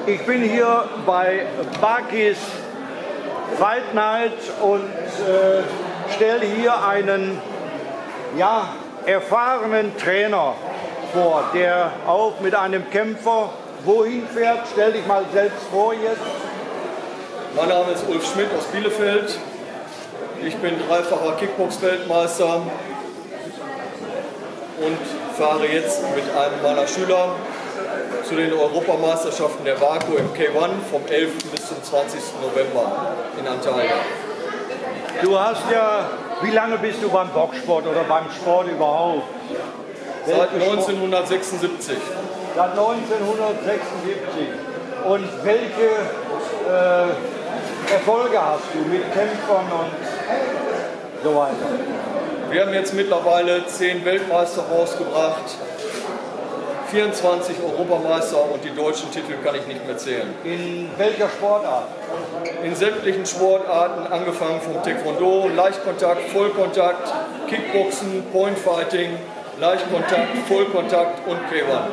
Ich bin hier bei Bakis Fight Night und stelle hier einen erfahrenen Trainer vor, der auch mit einem Kämpfer wohin fährt. Stell dich mal selbst vor jetzt. Mein Name ist Ulf Schmidt aus Bielefeld. Ich bin dreifacher Kickbox-Weltmeister und fahre jetzt mit einem meiner Schüler zu den Europameisterschaften der WAKO im K1 vom 11. bis zum 20. November in Antalya. Du hast ja, wie lange bist du beim Boxsport oder beim Sport überhaupt? Seit 1976. Seit 1976. Und welche Erfolge hast du mit Kämpfern und so weiter? Wir haben jetzt mittlerweile 10 Weltmeister rausgebracht, 24 Europameister und die deutschen Titel kann ich nicht mehr zählen. In welcher Sportart? In sämtlichen Sportarten, angefangen vom Taekwondo, Leichtkontakt, Vollkontakt, Kickboxen, Pointfighting, Leichtkontakt, Vollkontakt und K1.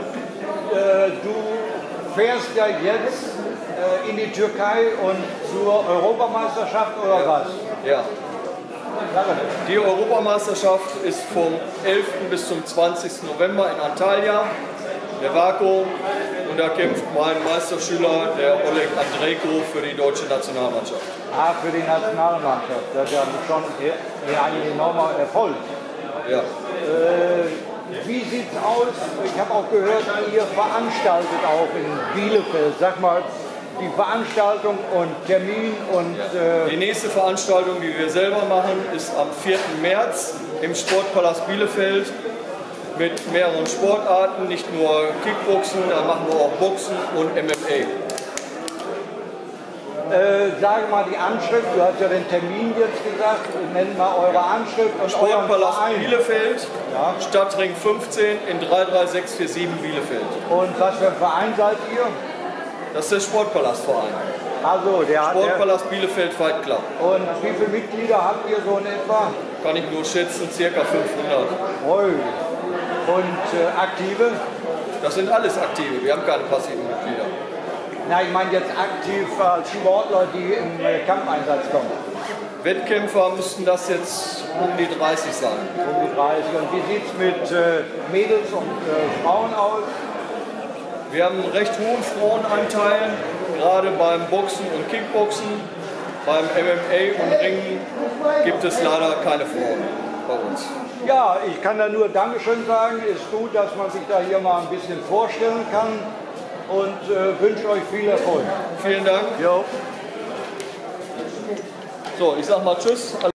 Du fährst ja jetzt in die Türkei und zur Europameisterschaft oder was? Ja. Die Europameisterschaft ist vom 11. bis zum 20. November in Antalya, der WAKO, und da kämpft mein Meisterschüler, der Oleg Andrejko, für die deutsche Nationalmannschaft. Ah, für die Nationalmannschaft. Das ist ja schon ein enormer Erfolg. Ja. Wie sieht es aus? Ich habe auch gehört, ihr veranstaltet auch in Bielefeld. Sag mal, die Veranstaltung und Termin und... Die nächste Veranstaltung, die wir selber machen, ist am 4. März im Sportpalast Bielefeld mit mehreren Sportarten, nicht nur Kickboxen, da machen wir auch Boxen und MMA. Sage mal die Anschrift, du hast ja den Termin jetzt gesagt, nennt mal eure Anschrift und Sportpalast euren Verein. Bielefeld, Ja. Stadtring 15 in 33647 Bielefeld. Und was für ein Verein seid ihr? Das ist der Sportpalastverein. Also, Sportpalast Bielefeld Fight Club. Und wie viele Mitglieder habt ihr so in etwa? Kann ich nur schätzen, ca. 500. Ui. Und Aktive? Das sind alles Aktive, wir haben keine passiven Mitglieder. Na, ich meine jetzt aktiv als Sportler, die im Kampfeinsatz kommen. Wettkämpfer müssten das jetzt um die 30 sein. Um die 30. Und wie sieht es mit Mädels und Frauen aus? Wir haben einen recht hohen Frauenanteil, gerade beim Boxen und Kickboxen. Beim MMA und Ringen gibt es leider keine Frauen bei uns. Ja, ich kann da nur Dankeschön sagen. Ist gut, dass man sich da hier mal ein bisschen vorstellen kann und wünsche euch viel Erfolg. Vielen Dank. Jo. So, ich sag mal Tschüss.